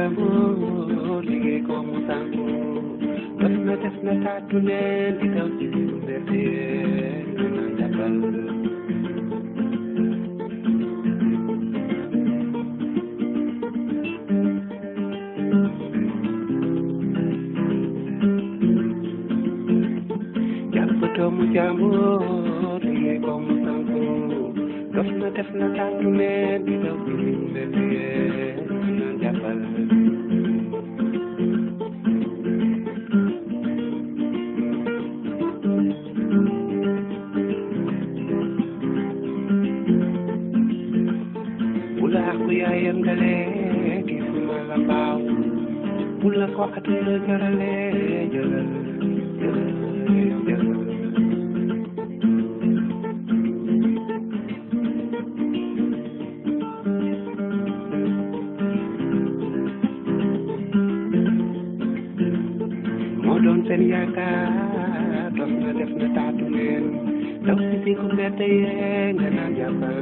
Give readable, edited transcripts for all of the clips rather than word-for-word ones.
jàmbur liggéey ko mu sànku def na taatu neen di daw ci biir mbedd ñu naan jàppal doomu jàmbur liggéey ko mu sànku def na taatu neen di daw ci biir mbedd ñu naan jàppal yaayam dale ki fuma la baaw bu la ko aduna jarale jëlal moo doon seen yaakaar dox na def na taatu neen daw si diggu mbedd yee nga naan jàppal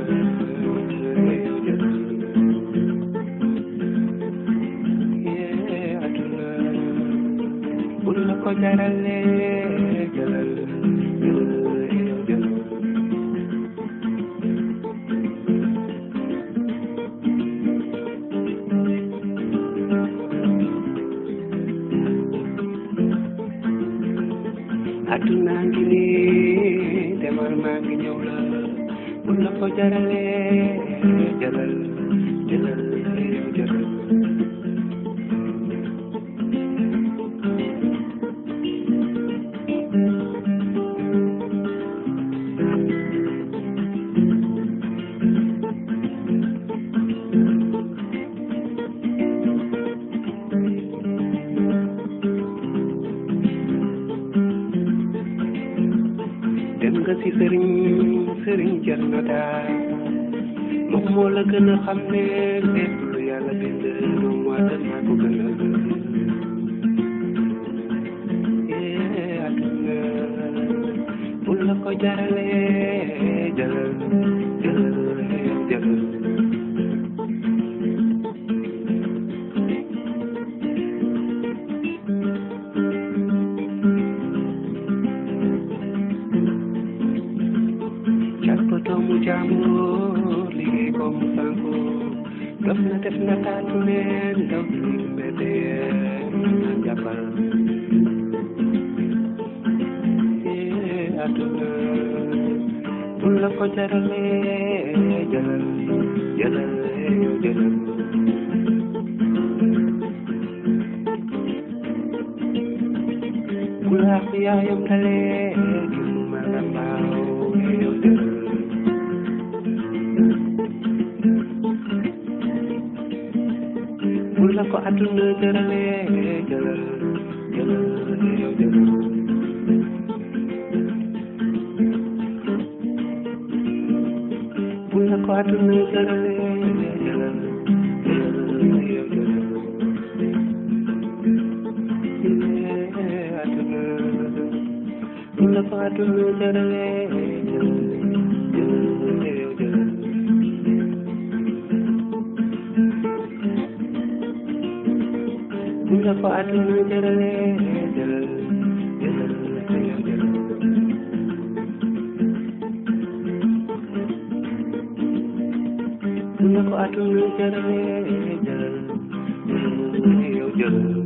ko jarale jëlal aduna ngi nii demal maa ngi ñëw la bu la ko jarale jëlal jëlal jëlal dem nga ci sëriñ jar na daal moom moo la gën a xam ne lépp lu yàlla bind doomu aadama ko gën a àdduna bu la ko jarale jëlal jëlal jëlal doomu jàmbur liggéey ko mu sànku def na taatu neen daw ci mbedd naan jàppal àdduna bu la ko jarale jëlal jëlal jëlal bu la yaayam dale gisuma la mbaaw yow jëlal la ko aduna jarale jëlal jëlal yow jëlal bu la ko aduna jarale jëlal jëlal yow jëlal aduna bu la ko aduna jarale jëlal jëlal yow jëlal bu la ko aduna jarale jëlal jëlal yow jëlal bu la ko aduna jarale jëlal yow jëlal